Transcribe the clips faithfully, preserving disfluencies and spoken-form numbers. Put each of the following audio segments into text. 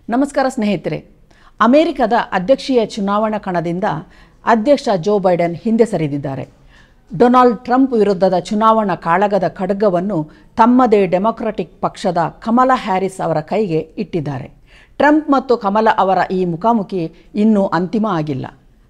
ನಮಸ್ಕಾರ ಸ್ನೇಹಿತರೆ. ಅಮೆರಿಕದ ಅಧ್ಯಕ್ಷೀಯ ಚುನಾವಣಾ ಕಣದಿಂದ ಅಧ್ಯಕ್ಷ ಜೋ ಬೈಡನ್ ಹಿಂದೆ ಸರಿದಿದ್ದಾರೆ. ಡೊನಾಲ್ಡ್ ಟ್ರಂಪ್ ವಿರುದ್ಧದ ಚುನಾವಣಾ ಕಾಳಗದ ಖಡ್ಗವನ್ನು ತಮ್ಮದೇ ಡೆಮೊಕ್ರಾಟಿಕ್ ಪಕ್ಷದ ಕಮಲಾ ಹ್ಯಾರಿಸ್ ಅವರ ಕೈಗೆ ಇಟ್ಟಿದ್ದಾರೆ. ಟ್ರಂಪ್ ಮತ್ತು ಕಮಲಾ ಅವರ ಈ ಮುಖಾಮುಖಿ ಇನ್ನೂ ಅಂತಿಮ ಆಗಿಲ್ಲ.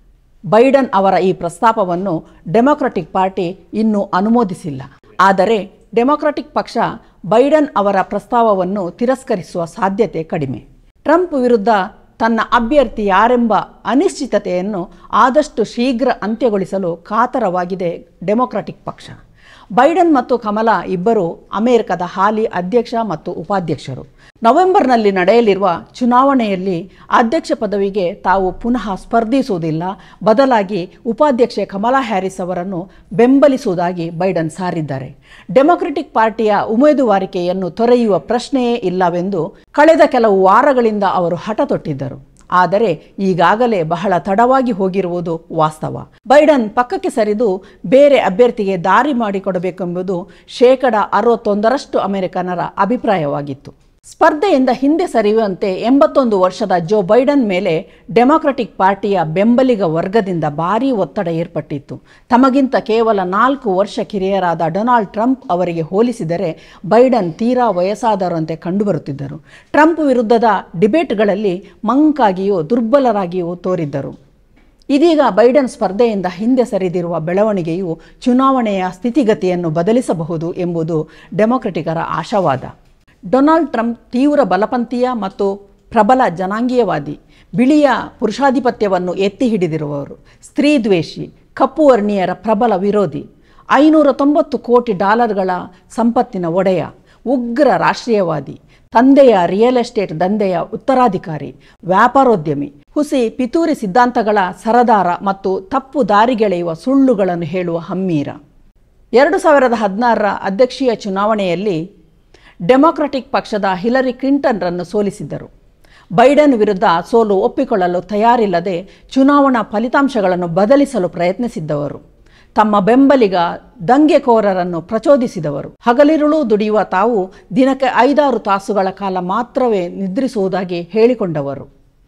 ಬೈಡನ್ ಅವರ ಈ ಪ್ರಸ್ತಾಪವನ್ನು ಡೆಮೊಕ್ರಾಟಿಕ್ ಪಾರ್ಟಿ ಇನ್ನೂ ಅನುಮೋದಿಸಿಲ್ಲ. ಆದರೆ ಡೆಮೊಕ್ರಾಟಿಕ್ ಪಕ್ಷ ಬೈಡನ್ ಅವರ ಪ್ರಸ್ತಾವವನ್ನು ತಿರಸ್ಕರಿಸುವ ಸಾಧ್ಯತೆ ಕಡಿಮೆ. ಟ್ರಂಪ್ ವಿರುದ್ಧ ತನ್ನ ಅಭ್ಯರ್ಥಿ ಯಾರೆಂಬ ಅನಿಶ್ಚಿತತೆಯನ್ನು ಆದಷ್ಟು ಶೀಘ್ರ ಅಂತ್ಯಗೊಳಿಸಲು ಕಾತರವಾಗಿದೆ ಡೆಮೊಕ್ರಾಟಿಕ್ ಪಕ್ಷ. ಬೈಡನ್ ಮತ್ತು ಕಮಲಾ ಇಬ್ಬರು ಅಮೆರಿಕದ ಹಾಲಿ ಅಧ್ಯಕ್ಷ ಮತ್ತು ಉಪಾಧ್ಯಕ್ಷರು. ನವೆಂಬರ್ನಲ್ಲಿ ನಡೆಯಲಿರುವ ಚುನಾವಣೆಯಲ್ಲಿ ಅಧ್ಯಕ್ಷ ಪದವಿಗೆ ತಾವು ಪುನಃ ಸ್ಪರ್ಧಿಸುವುದಿಲ್ಲ, ಬದಲಾಗಿ ಉಪಾಧ್ಯಕ್ಷೆ ಕಮಲಾ ಹ್ಯಾರಿಸ್ ಅವರನ್ನು ಬೆಂಬಲಿಸುವುದಾಗಿ ಬೈಡನ್ ಸಾರಿದ್ದಾರೆ. ಡೆಮೊಕ್ರಾಟಿಕ್ ಪಾರ್ಟಿಯ ಉಮೇದುವಾರಿಕೆಯನ್ನು ತೊರೆಯುವ ಪ್ರಶ್ನೆಯೇ ಇಲ್ಲವೆಂದು ಕಳೆದ ಕೆಲವು ವಾರಗಳಿಂದ ಅವರು ಹಠ ತೊಟ್ಟಿದ್ದರು. ಆದರೆ ಈಗಾಗಲೇ ಬಹಳ ತಡವಾಗಿ ಹೋಗಿರುವುದು ವಾಸ್ತವ. ಬೈಡನ್ ಪಕ್ಕಕ್ಕೆ ಸರಿದು ಬೇರೆ ಅಭ್ಯರ್ಥಿಗೆ ದಾರಿ ಮಾಡಿಕೊಡಬೇಕೆಂಬುದು ಶೇಕಡ ಅರವತ್ತೊಂದರಷ್ಟು ಅಮೆರಿಕನರ ಅಭಿಪ್ರಾಯವಾಗಿತ್ತು. ಸ್ಪರ್ಧೆಯಿಂದ ಹಿಂದೆ ಸರಿಯುವಂತೆ ಎಂಬತ್ತೊಂದು ವರ್ಷದ ಜೋ ಬೈಡನ್ ಮೇಲೆ ಡೆಮೊಕ್ರಾಟಿಕ್ ಪಾರ್ಟಿಯ ಬೆಂಬಲಿಗ ವರ್ಗದಿಂದ ಭಾರೀ ಒತ್ತಡ ಏರ್ಪಟ್ಟಿತ್ತು. ತಮಗಿಂತ ಕೇವಲ ನಾಲ್ಕು ವರ್ಷ ಕಿರಿಯರಾದ ಡೊನಾಲ್ಡ್ ಟ್ರಂಪ್ ಅವರಿಗೆ ಹೋಲಿಸಿದರೆ ಬೈಡನ್ ತೀರಾ ವಯಸ್ಸಾದವರಂತೆ ಕಂಡುಬರುತ್ತಿದ್ದರು. ಟ್ರಂಪ್ ವಿರುದ್ಧದ ಡಿಬೇಟ್ಗಳಲ್ಲಿ ಮಂಕಾಗಿಯೂ ದುರ್ಬಲರಾಗಿಯೂ ತೋರಿದ್ದರು. ಇದೀಗ ಬೈಡನ್ ಸ್ಪರ್ಧೆಯಿಂದ ಹಿಂದೆ ಸರಿದಿರುವ ಬೆಳವಣಿಗೆಯು ಚುನಾವಣೆಯ ಸ್ಥಿತಿಗತಿಯನ್ನು ಬದಲಿಸಬಹುದು ಎಂಬುದು ಡೆಮೊಕ್ರಾಟಿಕರ ಆಶಾವಾದ. ಡೊನಾಲ್ಡ್ ಟ್ರಂಪ್ ತೀವ್ರ ಬಲಪಂಥೀಯ ಮತ್ತು ಪ್ರಬಲ ಜನಾಂಗೀಯವಾದಿ, ಬಿಳಿಯ ಪುರುಷಾಧಿಪತ್ಯವನ್ನು ಎತ್ತಿ ಹಿಡಿದಿರುವವರು, ಸ್ತ್ರೀ ದ್ವೇಷಿ, ಕಪ್ಪು ವರ್ಣೀಯರ ಪ್ರಬಲ ವಿರೋಧಿ, ಐನೂರ ತೊಂಬತ್ತು ಕೋಟಿ ಡಾಲರ್ಗಳ ಸಂಪತ್ತಿನ ಒಡೆಯ, ಉಗ್ರ ರಾಷ್ಟ್ರೀಯವಾದಿ, ತಂದೆಯ ರಿಯಲ್ ಎಸ್ಟೇಟ್ ದಂಧೆಯ ಉತ್ತರಾಧಿಕಾರಿ, ವ್ಯಾಪಾರೋದ್ಯಮಿ, ಹುಸಿ ಪಿತೂರಿ ಸಿದ್ಧಾಂತಗಳ ಸರದಾರ ಮತ್ತು ತಪ್ಪು ದಾರಿಗೆಳೆಯುವ ಸುಳ್ಳುಗಳನ್ನು ಹೇಳುವ ಹಮ್ಮೀರ. ಎರಡು ಸಾವಿರದ ಹದಿನಾರರ ಅಧ್ಯಕ್ಷೀಯ ಚುನಾವಣೆಯಲ್ಲಿ ಡೆಮೊಕ್ರಾಟಿಕ್ ಪಕ್ಷದ ಹಿಲರಿ ಕ್ಲಿಂಟನ್ರನ್ನು ಸೋಲಿಸಿದ್ದರು. ಬೈಡನ್ ವಿರುದ್ಧ ಸೋಲು ಒಪ್ಪಿಕೊಳ್ಳಲು ತಯಾರಿಲ್ಲದೆ ಚುನಾವಣಾ ಫಲಿತಾಂಶಗಳನ್ನು ಬದಲಿಸಲು ಪ್ರಯತ್ನಿಸಿದ್ದವರು. ತಮ್ಮ ಬೆಂಬಲಿಗ ದಂಗೆಕೋರರನ್ನು ಪ್ರಚೋದಿಸಿದವರು. ಹಗಲಿರುಳು ದುಡಿಯುವ ತಾವು ದಿನಕ್ಕೆ ಐದಾರು ತಾಸುಗಳ ಕಾಲ ಮಾತ್ರವೇ ನಿದ್ರಿಸುವುದಾಗಿ ಹೇಳಿಕೊಂಡವರು.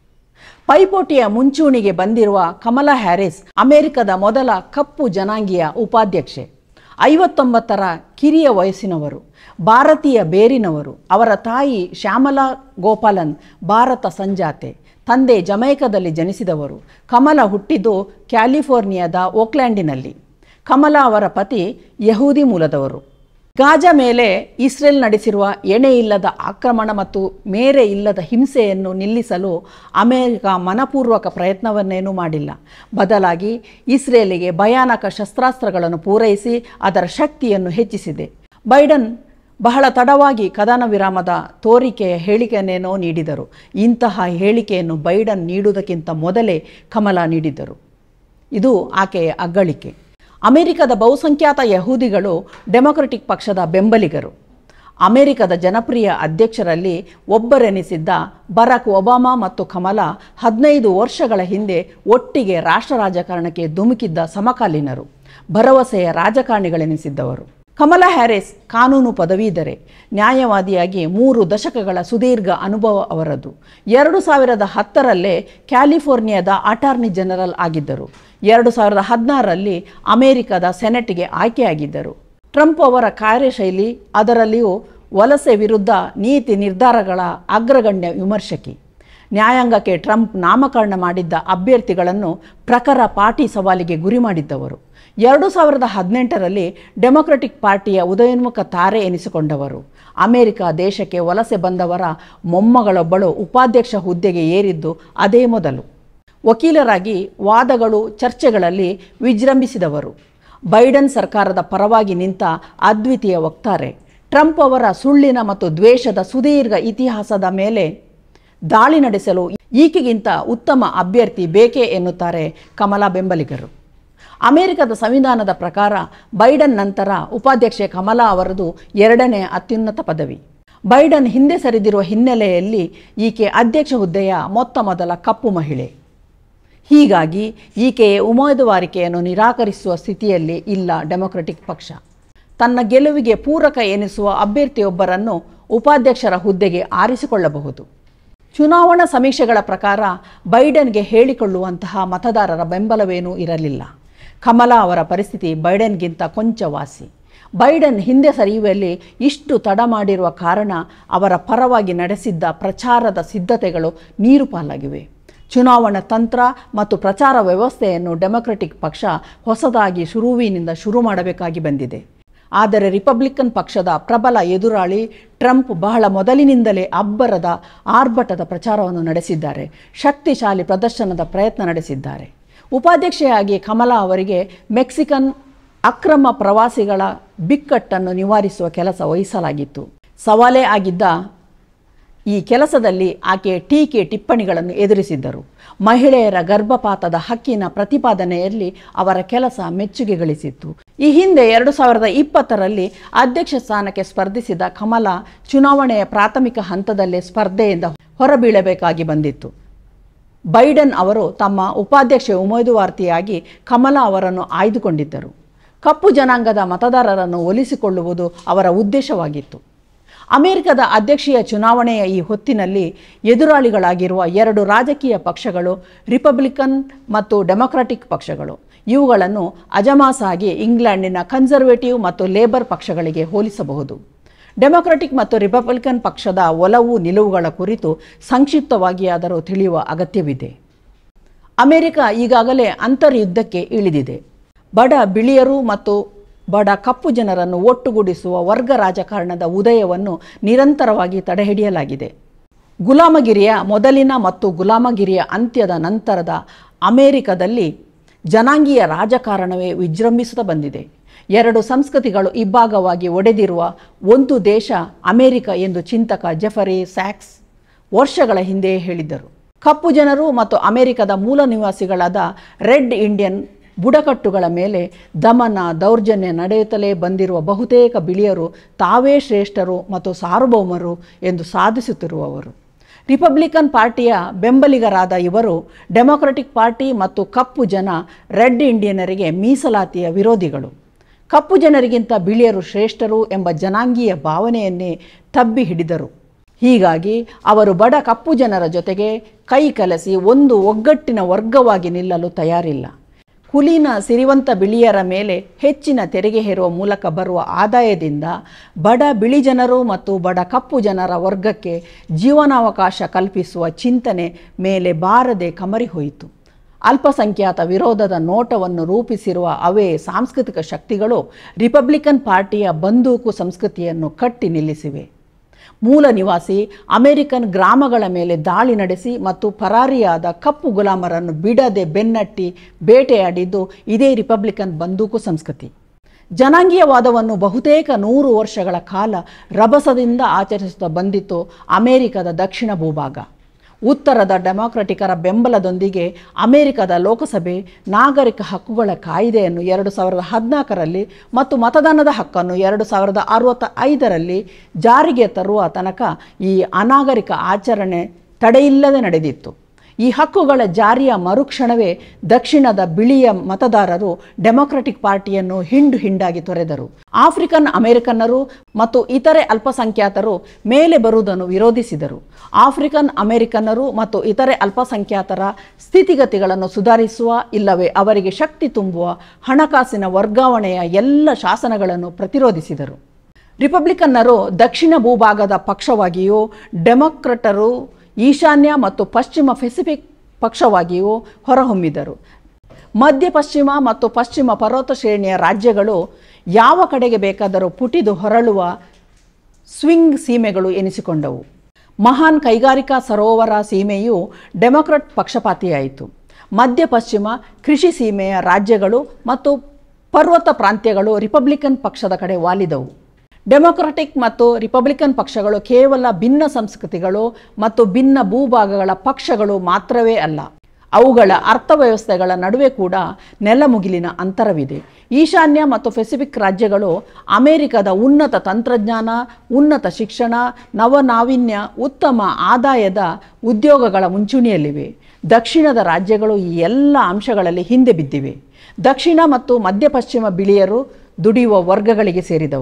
ಪೈಪೋಟಿಯ ಮುಂಚೂಣಿಗೆ ಬಂದಿರುವ ಕಮಲಾ ಹ್ಯಾರಿಸ್ ಅಮೆರಿಕದ ಮೊದಲ ಕಪ್ಪು ಜನಾಂಗೀಯ ಉಪಾಧ್ಯಕ್ಷೆ. ಐವತ್ತೊಂಬತ್ತರ ಕಿರಿಯ ವಯಸ್ಸಿನವರು, ಭಾರತೀಯ ಬೇರಿನವರು. ಅವರ ತಾಯಿ ಶ್ಯಾಮಲಾ ಗೋಪಾಲನ್ ಭಾರತ ಸಂಜಾತೆ, ತಂದೆ ಜಮೈಕದಲ್ಲಿ ಜನಿಸಿದವರು. ಕಮಲಾ ಹುಟ್ಟಿದ್ದು ಕ್ಯಾಲಿಫೋರ್ನಿಯಾದ ಓಕ್ಲ್ಯಾಂಡಿನಲ್ಲಿ. ಕಮಲಾ ಅವರ ಪತಿ ಯಹೂದಿ ಮೂಲದವರು. ಗಾಜಾ ಮೇಲೆ ಇಸ್ರೇಲ್ ನಡೆಸಿರುವ ಎಣೆ ಇಲ್ಲದ ಆಕ್ರಮಣ ಮತ್ತು ಮೇರೆ ಇಲ್ಲದ ಹಿಂಸೆಯನ್ನು ನಿಲ್ಲಿಸಲು ಅಮೆರಿಕ ಮನಪೂರ್ವಕ ಪ್ರಯತ್ನವನ್ನೇನೂ ಮಾಡಿಲ್ಲ. ಬದಲಾಗಿ ಇಸ್ರೇಲಿಗೆ ಭಯಾನಕ ಶಸ್ತ್ರಾಸ್ತ್ರಗಳನ್ನು ಪೂರೈಸಿ ಅದರ ಶಕ್ತಿಯನ್ನು ಹೆಚ್ಚಿಸಿದೆ. ಬೈಡನ್ ಬಹಳ ತಡವಾಗಿ ಕದನ ವಿರಾಮದ ತೋರಿಕೆಯ ಹೇಳಿಕೆಯನ್ನೇನೋ ನೀಡಿದರು. ಇಂತಹ ಹೇಳಿಕೆಯನ್ನು ಬೈಡನ್ ನೀಡುವುದಕ್ಕಿಂತ ಮೊದಲೇ ಕಮಲಾ ನೀಡಿದ್ದರು. ಇದು ಆಕೆಯ ಅಗ್ಗಳಿಕೆ. ಅಮೆರಿಕದ ಬಹುಸಂಖ್ಯಾತ ಯಹೂದಿಗಳು ಡೆಮೊಕ್ರಾಟಿಕ್ ಪಕ್ಷದ ಬೆಂಬಲಿಗರು. ಅಮೆರಿಕದ ಜನಪ್ರಿಯ ಅಧ್ಯಕ್ಷರಲ್ಲಿ ಒಬ್ಬರೆನಿಸಿದ್ದ ಬರಾಕ್ ಒಬಾಮಾ ಮತ್ತು ಕಮಲಾ ಹದಿನೈದು ವರ್ಷಗಳ ಹಿಂದೆ ಒಟ್ಟಿಗೆ ರಾಷ್ಟ್ರ ರಾಜಕಾರಣಕ್ಕೆ ಧುಮುಕಿದ್ದ ಸಮಕಾಲೀನರು, ಭರವಸೆಯ ರಾಜಕಾರಣಿಗಳೆನಿಸಿದ್ದವರು. ಕಮಲಾ ಹ್ಯಾರಿಸ್ ಕಾನೂನು ಪದವೀಧರೆ, ನ್ಯಾಯವಾದಿಯಾಗಿ ಮೂರು ದಶಕಗಳ ಸುದೀರ್ಘ ಅನುಭವ ಅವರದು. ಎರಡು ಸಾವಿರದ ಹತ್ತರಲ್ಲೇ ಕ್ಯಾಲಿಫೋರ್ನಿಯಾದ ಅಟಾರ್ನಿ ಜನರಲ್ ಆಗಿದ್ದರು. ಎರಡು ಸಾವಿರದ ಹದಿನಾರರಲ್ಲಿ ಅಮೆರಿಕದ ಸೆನೆಟ್ಗೆ ಆಯ್ಕೆಯಾಗಿದ್ದರು. ಟ್ರಂಪ್ ಅವರ ಕಾರ್ಯಶೈಲಿ, ಅದರಲ್ಲಿಯೂ ವಲಸೆ ವಿರುದ್ಧ ನೀತಿ ನಿರ್ಧಾರಗಳ ಅಗ್ರಗಣ್ಯ ವಿಮರ್ಶಕಿ. ನ್ಯಾಯಾಂಗಕ್ಕೆ ಟ್ರಂಪ್ ನಾಮಕರಣ ಮಾಡಿದ್ದ ಅಭ್ಯರ್ಥಿಗಳನ್ನು ಪ್ರಖರ ಪಾರ್ಟಿ ಸವಾಲಿಗೆ ಗುರಿ ಮಾಡಿದ್ದವರು. ಎರಡು ಸಾವಿರದ ಹದಿನೆಂಟರಲ್ಲಿ ಡೆಮೊಕ್ರಾಟಿಕ್ ಪಾರ್ಟಿಯ ಉದಯೋನ್ಮುಖ ತಾರೆ ಎನಿಸಿಕೊಂಡವರು. ಅಮೆರಿಕ ದೇಶಕ್ಕೆ ವಲಸೆ ಬಂದವರ ಮೊಮ್ಮಗಳೊಬ್ಬಳು ಉಪಾಧ್ಯಕ್ಷ ಹುದ್ದೆಗೆ ಏರಿದ್ದು ಅದೇ ಮೊದಲು. ವಕೀಲರಾಗಿ ವಾದಗಳು ಚರ್ಚೆಗಳಲ್ಲಿ ವಿಜೃಂಭಿಸಿದವರು. ಬೈಡನ್ ಸರ್ಕಾರದ ಪರವಾಗಿ ನಿಂತ ಅದ್ವಿತೀಯ ವಕ್ತಾರೆ. ಟ್ರಂಪ್ ಅವರ ಸುಳ್ಳಿನ ಮತ್ತು ದ್ವೇಷದ ಸುದೀರ್ಘ ಇತಿಹಾಸದ ಮೇಲೆ ದಾಳಿ ನಡೆಸಲು ಈಕೆಗಿಂತ ಉತ್ತಮ ಅಭ್ಯರ್ಥಿ ಬೇಕೇ ಎನ್ನುತ್ತಾರೆ ಕಮಲಾ ಬೆಂಬಲಿಗರು. ಅಮೆರಿಕದ ಸಂವಿಧಾನದ ಪ್ರಕಾರ ಬೈಡನ್ ನಂತರ ಉಪಾಧ್ಯಕ್ಷೆ ಕಮಲಾ ಅವರದು ಎರಡನೇ ಅತ್ಯುನ್ನತ ಪದವಿ. ಬೈಡನ್ ಹಿಂದೆ ಸರಿದಿರುವ ಹಿನ್ನೆಲೆಯಲ್ಲಿ ಈಕೆ ಅಧ್ಯಕ್ಷ ಹುದ್ದೆಯ ಮೊತ್ತ ಮೊದಲ ಕಪ್ಪು ಮಹಿಳೆ. ಹೀಗಾಗಿ ಈಕೆಯ ಉಮೇದುವಾರಿಕೆಯನ್ನು ನಿರಾಕರಿಸುವ ಸ್ಥಿತಿಯಲ್ಲಿ ಇಲ್ಲ ಡೆಮೊಕ್ರಾಟಿಕ್ ಪಕ್ಷ. ತನ್ನ ಗೆಲುವಿಗೆ ಪೂರಕ ಎನಿಸುವ ಅಭ್ಯರ್ಥಿಯೊಬ್ಬರನ್ನು ಉಪಾಧ್ಯಕ್ಷರ ಹುದ್ದೆಗೆ ಆರಿಸಿಕೊಳ್ಳಬಹುದು. ಚುನಾವಣಾ ಸಮೀಕ್ಷೆಗಳ ಪ್ರಕಾರ ಬೈಡೆನ್ಗೆ ಹೇಳಿಕೊಳ್ಳುವಂತಹ ಮತದಾರರ ಬೆಂಬಲವೇನೂ ಇರಲಿಲ್ಲ. ಕಮಲಾ ಅವರ ಪರಿಸ್ಥಿತಿ ಬೈಡೆನ್ಗಿಂತ ಕೊಂಚ ವಾಸಿ. ಬೈಡೆನ್ ಹಿಂದೆ ಸರಿಯುವಲ್ಲಿ ಇಷ್ಟು ತಡ ಮಾಡಿರುವ ಕಾರಣ ಅವರ ಪರವಾಗಿ ನಡೆಸಿದ್ದ ಪ್ರಚಾರದ ಸಿದ್ಧತೆಗಳು ನೀರು ಪಾಲಾಗಿವೆ. ಚುನಾವಣಾ ತಂತ್ರ ಮತ್ತು ಪ್ರಚಾರ ವ್ಯವಸ್ಥೆಯನ್ನು ಡೆಮೊಕ್ರೆಟಿಕ್ ಪಕ್ಷ ಹೊಸದಾಗಿ ಶುರುವಿನಿಂದ ಶುರು ಮಾಡಬೇಕಾಗಿ ಬಂದಿದೆ. ಆದರೆ ರಿಪಬ್ಲಿಕನ್ ಪಕ್ಷದ ಪ್ರಬಲ ಎದುರಾಳಿ ಟ್ರಂಪ್ ಬಹಳ ಮೊದಲಿನಿಂದಲೇ ಅಬ್ಬರದ ಆರ್ಭಟದ ಪ್ರಚಾರವನ್ನು ನಡೆಸಿದ್ದಾರೆ. ಶಕ್ತಿಶಾಲಿ ಪ್ರದರ್ಶನದ ಪ್ರಯತ್ನ ನಡೆಸಿದ್ದಾರೆ. ಉಪಾಧ್ಯಕ್ಷೆಯಾಗಿ ಕಮಲಾ ಅವರಿಗೆ ಮೆಕ್ಸಿಕನ್ ಅಕ್ರಮ ಪ್ರವಾಸಿಗಳ ಬಿಕ್ಕಟ್ಟನ್ನು ನಿವಾರಿಸುವ ಕೆಲಸ ವಹಿಸಲಾಗಿತ್ತು. ಸವಾಲೇ ಆಗಿದ್ದ ಈ ಕೆಲಸದಲ್ಲಿ ಆಕೆ ಟೀಕೆ ಟಿಪ್ಪಣಿಗಳನ್ನು ಎದುರಿಸಿದ್ದರು. ಮಹಿಳೆಯರ ಗರ್ಭಪಾತದ ಹಕ್ಕಿನ ಪ್ರತಿಪಾದನೆಯಲ್ಲಿ ಅವರ ಕೆಲಸ ಮೆಚ್ಚುಗೆ ಗಳಿಸಿತ್ತು. ಈ ಹಿಂದೆ ಎರಡು ಸಾವಿರದ ಇಪ್ಪತ್ತರಲ್ಲಿ ಅಧ್ಯಕ್ಷ ಸ್ಥಾನಕ್ಕೆ ಸ್ಪರ್ಧಿಸಿದ ಕಮಲಾ ಚುನಾವಣೆಯ ಪ್ರಾಥಮಿಕ ಹಂತದಲ್ಲೇ ಸ್ಪರ್ಧೆಯಿಂದ ಹೊರಬೀಳಬೇಕಾಗಿ ಬಂದಿತ್ತು. ಬೈಡೆನ್ ಅವರು ತಮ್ಮ ಉಪಾಧ್ಯಕ್ಷ ಉಮೇದುವಾರ್ತಿಯಾಗಿ ಕಮಲಾ ಅವರನ್ನು ಆಯ್ದುಕೊಂಡಿದ್ದರು. ಕಪ್ಪು ಜನಾಂಗದ ಮತದಾರರನ್ನು ಒಲಿಸಿಕೊಳ್ಳುವುದು ಅವರ ಉದ್ದೇಶವಾಗಿತ್ತು. ಅಮೆರಿಕದ ಅಧ್ಯಕ್ಷೀಯ ಚುನಾವಣೆಯ ಈ ಹೊತ್ತಿನಲ್ಲಿ ಎದುರಾಳಿಗಳಾಗಿರುವ ಎರಡು ರಾಜಕೀಯ ಪಕ್ಷಗಳು ರಿಪಬ್ಲಿಕನ್ ಮತ್ತು ಡೆಮೊಕ್ರಾಟಿಕ್ ಪಕ್ಷಗಳು. ಇವುಗಳನ್ನು ಅಜಮಾಸಾಗಿ ಇಂಗ್ಲೆಂಡಿನ ಕನ್ಸರ್ವೇಟಿವ್ ಮತ್ತು ಲೇಬರ್ ಪಕ್ಷಗಳಿಗೆ ಹೋಲಿಸಬಹುದು. ಡೆಮೊಕ್ರಾಟಿಕ್ ಮತ್ತು ರಿಪಬ್ಲಿಕನ್ ಪಕ್ಷದ ಒಲವು ನಿಲುವುಗಳ ಕುರಿತು ಸಂಕ್ಷಿಪ್ತವಾಗಿಯಾದರೂ ತಿಳಿಯುವ ಅಗತ್ಯವಿದೆ. ಅಮೆರಿಕ ಈಗಾಗಲೇ ಅಂತರ್ಯುದ್ಧಕ್ಕೆ ಇಳಿದಿದೆ. ಬಡ ಬಿಳಿಯರು ಮತ್ತು ಬಡ ಕಪ್ಪು ಜನರನ್ನು ಒಟ್ಟುಗೂಡಿಸುವ ವರ್ಗ ರಾಜಕಾರಣದ ಉದಯವನ್ನು ನಿರಂತರವಾಗಿ ತಡೆಹಿಡಿಯಲಾಗಿದೆ. ಗುಲಾಮಗಿರಿಯ ಮೊದಲಿನ ಮತ್ತು ಗುಲಾಮಗಿರಿಯ ಅಂತ್ಯದ ನಂತರದ ಅಮೆರಿಕದಲ್ಲಿ ಜನಾಂಗೀಯ ರಾಜಕಾರಣವೇ ವಿಜೃಂಭಿಸುತ್ತಾ ಬಂದಿದೆ. ಎರಡು ಸಂಸ್ಕೃತಿಗಳು ಇಬ್ಬಾಗವಾಗಿ ಒಡೆದಿರುವ ಒಂದು ದೇಶ ಅಮೆರಿಕ ಎಂದು ಚಿಂತಕ ಜೆಫರಿ ಸ್ಯಾಕ್ಸ್ ವರ್ಷಗಳ ಹಿಂದೆಯೇ ಹೇಳಿದ್ದರು. ಕಪ್ಪು ಜನರು ಮತ್ತು ಅಮೆರಿಕದ ಮೂಲ ನಿವಾಸಿಗಳಾದ ರೆಡ್ ಇಂಡಿಯನ್ ಬುಡಕಟ್ಟುಗಳ ಮೇಲೆ ದಮನ ದೌರ್ಜನ್ಯ ನಡೆಯುತ್ತಲೇ ಬಂದಿರುವ ಬಹುತೇಕ ಬಿಳಿಯರು ತಾವೇ ಶ್ರೇಷ್ಠರು ಮತ್ತು ಸಾರ್ವಭೌಮರು ಎಂದು ಸಾಧಿಸುತ್ತಿರುವವರು. ರಿಪಬ್ಲಿಕನ್ ಪಾರ್ಟಿಯ ಬೆಂಬಲಿಗರಾದ ಇವರು ಡೆಮೊಕ್ರೆಟಿಕ್ ಪಾರ್ಟಿ ಮತ್ತು ಕಪ್ಪು ಜನ ರೆಡ್ ಇಂಡಿಯನರಿಗೆ ಮೀಸಲಾತಿಯ ವಿರೋಧಿಗಳು. ಕಪ್ಪು ಜನರಿಗಿಂತ ಬಿಳಿಯರು ಶ್ರೇಷ್ಠರು ಎಂಬ ಜನಾಂಗೀಯ ಭಾವನೆಯನ್ನೇ ತಬ್ಬಿ ಹಿಡಿದರು. ಹೀಗಾಗಿ ಅವರು ಬಡ ಕಪ್ಪು ಜನರ ಜೊತೆಗೆ ಕೈ ಕಲಸಿ ಒಂದು ಒಗ್ಗಟ್ಟಿನ ವರ್ಗವಾಗಿ ನಿಲ್ಲಲು ತಯಾರಿಲ್ಲ. ಕುಲೀನ ಸಿರಿವಂತ ಬಿಳಿಯರ ಮೇಲೆ ಹೆಚ್ಚಿನ ತೆರಿಗೆ ಹೇರುವ ಮೂಲಕ ಬರುವ ಆದಾಯದಿಂದ ಬಡ ಬಿಳಿ ಜನರು ಮತ್ತು ಬಡ ಕಪ್ಪು ಜನರ ವರ್ಗಕ್ಕೆ ಜೀವನಾವಕಾಶ ಕಲ್ಪಿಸುವ ಚಿಂತನೆ ಮೇಲೆ ಬಾರದೆ ಕಮರಿ ಹೋಯಿತು. ಅಲ್ಪಸಂಖ್ಯಾತ ವಿರೋಧದ ನೋಟವನ್ನು ರೂಪಿಸಿರುವ ಅವೇ ಸಾಂಸ್ಕೃತಿಕ ಶಕ್ತಿಗಳು ರಿಪಬ್ಲಿಕನ್ ಪಾರ್ಟಿಯ ಬಂದೂಕು ಸಂಸ್ಕೃತಿಯನ್ನು ಕಟ್ಟಿ ನಿಲ್ಲಿಸಿವೆ. ಮೂಲ ನಿವಾಸಿ ಅಮೆರಿಕನ್ ಗ್ರಾಮಗಳ ಮೇಲೆ ದಾಳಿ ನಡೆಸಿ ಮತ್ತು ಪರಾರಿಯಾದ ಕಪ್ಪು ಗುಲಾಮರನ್ನು ಬಿಡದೆ ಬೆನ್ನಟ್ಟಿ ಬೇಟೆಯಾಡಿದ್ದು ಇದೇ ರಿಪಬ್ಲಿಕನ್ ಬಂದೂಕು ಸಂಸ್ಕೃತಿ. ಜನಾಂಗೀಯವಾದವನ್ನು ಬಹುತೇಕ ನೂರು ವರ್ಷಗಳ ಕಾಲ ರಭಸದಿಂದ ಆಚರಿಸುತ್ತಾ ಬಂದಿತ್ತು ಅಮೆರಿಕದ ದಕ್ಷಿಣ ಭೂಭಾಗ. ಉತ್ತರದ ಡೆಮೊಕ್ರೆಟಿಕರ ಬೆಂಬಲದೊಂದಿಗೆ ಅಮೆರಿಕದ ಲೋಕಸಭೆ ನಾಗರಿಕ ಹಕ್ಕುಗಳ ಕಾಯ್ದೆಯನ್ನು ಎರಡು ಸಾವಿರದ ಹದಿನಾಲ್ಕರಲ್ಲಿ ಮತ್ತು ಮತದಾನದ ಹಕ್ಕನ್ನು ಎರಡು ಸಾವಿರದ ಅರವತ್ತ ಐದರಲ್ಲಿ ಜಾರಿಗೆ ತರುವ ತನಕ ಈ ಅನಾಗರಿಕ ಆಚರಣೆ ತಡೆಯಿಲ್ಲದೆ ನಡೆದಿತ್ತು. ಈ ಹಕ್ಕುಗಳ ಜಾರಿಯ ಮರುಕ್ಷಣವೇ ದಕ್ಷಿಣದ ಬಿಳಿಯ ಮತದಾರರು ಡೆಮೊಕ್ರೆಟಿಕ್ ಪಾರ್ಟಿಯನ್ನು ಹಿಂಡು ಹಿಂಡಾಗಿ ತೊರೆದರು. ಆಫ್ರಿಕನ್ ಅಮೆರಿಕನ್ನರು ಮತ್ತು ಇತರೆ ಅಲ್ಪಸಂಖ್ಯಾತರು ಮೇಲೆ ಬರುವುದನ್ನು ವಿರೋಧಿಸಿದರು. ಆಫ್ರಿಕನ್ ಅಮೆರಿಕನ್ನರು ಮತ್ತು ಇತರೆ ಅಲ್ಪಸಂಖ್ಯಾತರ ಸ್ಥಿತಿಗತಿಗಳನ್ನು ಸುಧಾರಿಸುವ ಇಲ್ಲವೇ ಅವರಿಗೆ ಶಕ್ತಿ ತುಂಬುವ ಹಣಕಾಸಿನ ವರ್ಗಾವಣೆಯ ಎಲ್ಲ ಶಾಸನಗಳನ್ನು ಪ್ರತಿರೋಧಿಸಿದರು. ರಿಪಬ್ಲಿಕನ್ನರು ದಕ್ಷಿಣ ಭೂಭಾಗದ ಪಕ್ಷವಾಗಿಯೂ ಡೆಮೊಕ್ರಟರು ಈಶಾನ್ಯ ಮತ್ತು ಪಶ್ಚಿಮ ಪೆಸಿಫಿಕ್ ಪಕ್ಷವಾಗಿಯೂ ಹೊರಹೊಮ್ಮಿದರು. ಮಧ್ಯ ಪಶ್ಚಿಮ ಮತ್ತು ಪಶ್ಚಿಮ ಪರ್ವತ ಶ್ರೇಣಿಯ ರಾಜ್ಯಗಳು ಯಾವ ಕಡೆಗೆ ಬೇಕಾದರೂ ಪುಟಿದು ಹೊರಳುವ ಸ್ವಿಂಗ್ ಸೀಮೆಗಳು ಎನಿಸಿಕೊಂಡವು. ಮಹಾನ್ ಕೈಗಾರಿಕಾ ಸರೋವರ ಸೀಮೆಯು ಡೆಮೊಕ್ರಟ್ ಪಕ್ಷಪಾತಿಯಾಯಿತು. ಮಧ್ಯ ಪಶ್ಚಿಮ ಕೃಷಿ ಸೀಮೆಯ ರಾಜ್ಯಗಳು ಮತ್ತು ಪರ್ವತ ಪ್ರಾಂತ್ಯಗಳು ರಿಪಬ್ಲಿಕನ್ ಪಕ್ಷದ ಕಡೆ ವಾಲಿದವು. ಡೆಮೊಕ್ರಾಟಿಕ್ ಮತ್ತು ರಿಪಬ್ಲಿಕನ್ ಪಕ್ಷಗಳು ಕೇವಲ ಭಿನ್ನ ಸಂಸ್ಕೃತಿಗಳು ಮತ್ತು ಭಿನ್ನ ಭೂಭಾಗಗಳ ಪಕ್ಷಗಳು ಮಾತ್ರವೇ ಅಲ್ಲ, ಅವುಗಳ ಅರ್ಥವ್ಯವಸ್ಥೆಗಳ ನಡುವೆ ಕೂಡ ನೆಲಮುಗಿಲಿನ ಅಂತರವಿದೆ. ಈಶಾನ್ಯ ಮತ್ತು ಪೆಸಿಫಿಕ್ ರಾಜ್ಯಗಳು ಅಮೆರಿಕದ ಉನ್ನತ ತಂತ್ರಜ್ಞಾನ, ಉನ್ನತ ಶಿಕ್ಷಣ, ನವನಾವೀನ್ಯ, ಉತ್ತಮ ಆದಾಯದ ಉದ್ಯೋಗಗಳ ಮುಂಚೂಣಿಯಲ್ಲಿವೆ. ದಕ್ಷಿಣದ ರಾಜ್ಯಗಳು ಈ ಎಲ್ಲ ಅಂಶಗಳಲ್ಲಿ ಹಿಂದೆ ಬಿದ್ದಿವೆ. ದಕ್ಷಿಣ ಮತ್ತು ಮಧ್ಯ ಪಶ್ಚಿಮ ಬಿಳಿಯರು ದುಡಿಯುವ ವರ್ಗಗಳಿಗೆ ಸೇರಿದವರು.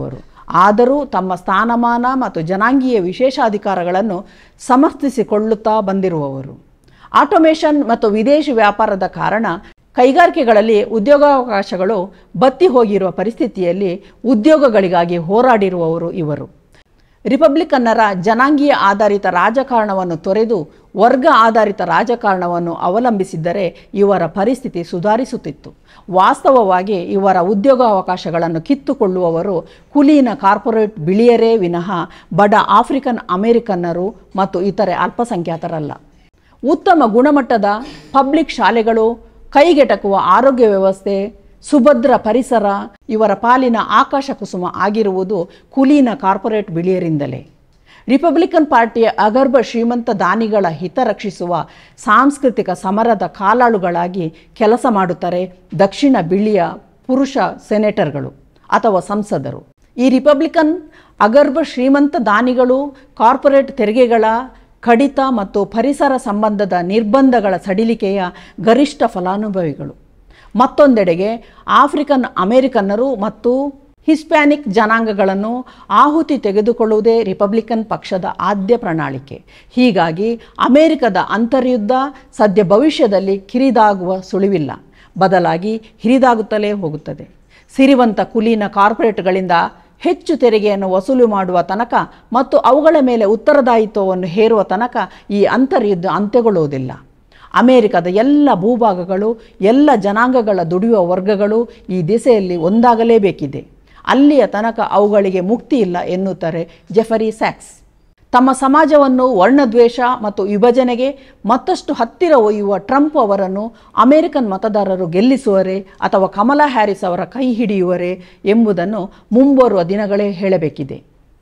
ಆದರೂ ತಮ್ಮ ಸ್ಥಾನಮಾನ ಮತ್ತು ಜನಾಂಗೀಯ ವಿಶೇಷಾಧಿಕಾರಗಳನ್ನು ಸಮರ್ಥಿಸಿಕೊಳ್ಳುತ್ತಾ ಬಂದಿರುವವರು. ಆಟೋಮೇಷನ್ ಮತ್ತು ವಿದೇಶಿ ವ್ಯಾಪಾರದ ಕಾರಣ ಕೈಗಾರಿಕೆಗಳಲ್ಲಿ ಉದ್ಯೋಗಾವಕಾಶಗಳು ಬತ್ತಿ ಹೋಗಿರುವ ಪರಿಸ್ಥಿತಿಯಲ್ಲಿ ಉದ್ಯೋಗಗಳಿಗಾಗಿ ಹೋರಾಡಿರುವವರು ಇವರು. ರಿಪಬ್ಲಿಕನ್ನರ ಜನಾಂಗೀಯ ಆಧಾರಿತ ರಾಜಕಾರಣವನ್ನು ತೊರೆದು ವರ್ಗ ಆಧಾರಿತ ರಾಜಕಾರಣವನ್ನು ಅವಲಂಬಿಸಿದ್ದರೆ ಇವರ ಪರಿಸ್ಥಿತಿ ಸುಧಾರಿಸುತ್ತಿತ್ತು. ವಾಸ್ತವವಾಗಿ ಇವರ ಉದ್ಯೋಗಾವಕಾಶಗಳನ್ನು ಕಿತ್ತುಕೊಳ್ಳುವವರು ಕುಲೀನ ಕಾರ್ಪೊರೇಟ್ ಬಿಳಿಯರೇ ವಿನಃ ಬಡ ಆಫ್ರಿಕನ್ ಅಮೆರಿಕನ್ನರು ಮತ್ತು ಇತರೆ ಅಲ್ಪಸಂಖ್ಯಾತರಲ್ಲ. ಉತ್ತಮ ಗುಣಮಟ್ಟದ ಪಬ್ಲಿಕ್ ಶಾಲೆಗಳು, ಕೈಗೆಟಕುವ ಆರೋಗ್ಯ ವ್ಯವಸ್ಥೆ, ಸುಭದ್ರ ಪರಿಸರ ಇವರ ಪಾಲಿನ ಆಕಾಶ ಕುಸುಮ ಆಗಿರುವುದು ಕುಲೀನ ಕಾರ್ಪೊರೇಟ್ ಬಿಳಿಯರಿಂದಲೇ. ರಿಪಬ್ಲಿಕನ್ ಪಾರ್ಟಿಯ ಅಗರ್ಭ ಶ್ರೀಮಂತ ದಾನಿಗಳ ಹಿತ ರಕ್ಷಿಸುವ ಸಾಂಸ್ಕೃತಿಕ ಸಮರದ ಕಾಲಾಳುಗಳಾಗಿ ಕೆಲಸ ಮಾಡುತ್ತಾರೆ ದಕ್ಷಿಣ ಬಿಳಿಯ ಪುರುಷ ಸೆನೆಟರ್ಗಳು ಅಥವಾ ಸಂಸದರು. ಈ ರಿಪಬ್ಲಿಕನ್ ಅಗರ್ಭ ಶ್ರೀಮಂತ ದಾನಿಗಳು ಕಾರ್ಪೊರೇಟ್ ತೆರಿಗೆಗಳ ಕಡಿತ ಮತ್ತು ಪರಿಸರ ಸಂಬಂಧದ ನಿರ್ಬಂಧಗಳ ಸಡಿಲಿಕೆಯ ಗರಿಷ್ಠ ಫಲಾನುಭವಿಗಳು. ಮತ್ತೊಂದೆಡೆಗೆ ಆಫ್ರಿಕನ್ ಅಮೆರಿಕನ್ನರು ಮತ್ತು ಹಿಸ್ಪ್ಯಾನಿಕ್ ಜನಾಂಗಗಳನ್ನು ಆಹುತಿ ತೆಗೆದುಕೊಳ್ಳುವುದೇ ರಿಪಬ್ಲಿಕನ್ ಪಕ್ಷದ ಆದ್ಯ ಪ್ರಣಾಳಿಕೆ. ಹೀಗಾಗಿ ಅಮೆರಿಕದ ಅಂತರ್ಯುದ್ಧ ಸದ್ಯ ಭವಿಷ್ಯದಲ್ಲಿ ಕಿರಿದಾಗುವ ಸುಳಿವಿಲ್ಲ, ಬದಲಾಗಿ ಹಿರಿದಾಗುತ್ತಲೇ ಹೋಗುತ್ತದೆ. ಸಿರಿವಂತ ಕುಲೀನ ಕಾರ್ಪೊರೇಟ್ಗಳಿಂದ ಹೆಚ್ಚು ತೆರಿಗೆಯನ್ನು ವಸೂಲು ಮಾಡುವ ತನಕ ಮತ್ತು ಅವುಗಳ ಮೇಲೆ ಉತ್ತರದಾಯಿತ್ವವನ್ನು ಹೇರುವ ತನಕ ಈ ಅಂತರ್ಯುದ್ಧ ಅಂತ್ಯಗೊಳ್ಳುವುದಿಲ್ಲ. ಅಮೆರಿಕದ ಎಲ್ಲ ಭೂಭಾಗಗಳು, ಎಲ್ಲ ಜನಾಂಗಗಳ ದುಡಿಯುವ ವರ್ಗಗಳು ಈ ದಿಸೆಯಲ್ಲಿ ಒಂದಾಗಲೇಬೇಕಿದೆ. ಅಲ್ಲಿಯ ತನಕ ಅವುಗಳಿಗೆ ಮುಕ್ತಿ ಇಲ್ಲ ಎನ್ನುತ್ತಾರೆ ಜೆಫರಿ ಸ್ಯಾಕ್ಸ್. ತಮ್ಮ ಸಮಾಜವನ್ನು ವರ್ಣದ್ವೇಷ ಮತ್ತು ವಿಭಜನೆಗೆ ಮತ್ತಷ್ಟು ಹತ್ತಿರ ಒಯ್ಯುವ ಟ್ರಂಪ್ ಅವರನ್ನು ಅಮೆರಿಕನ್ ಮತದಾರರು ಗೆಲ್ಲಿಸುವರೇ ಅಥವಾ ಕಮಲಾ ಹ್ಯಾರಿಸ್ ಅವರ ಕೈ ಹಿಡಿಯುವರೇ ಎಂಬುದನ್ನು ಮುಂಬರುವ ದಿನಗಳೇ ಹೇಳಬೇಕಿದೆ.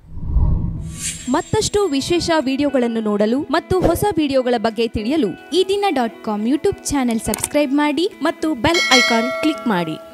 ಮತ್ತಷ್ಟು ವಿಶೇಷ ವಿಡಿಯೋಗಳನ್ನು ನೋಡಲು ಮತ್ತು ಹೊಸ ವಿಡಿಯೋಗಳ ಬಗ್ಗೆ ತಿಳಿಯಲು Ee Dina dot com YouTube channel subscribe ಮಾಡಿ ಮತ್ತು ಬೆಲ್ ಐಕಾನ್ ಕ್ಲಿಕ್ ಮಾಡಿ.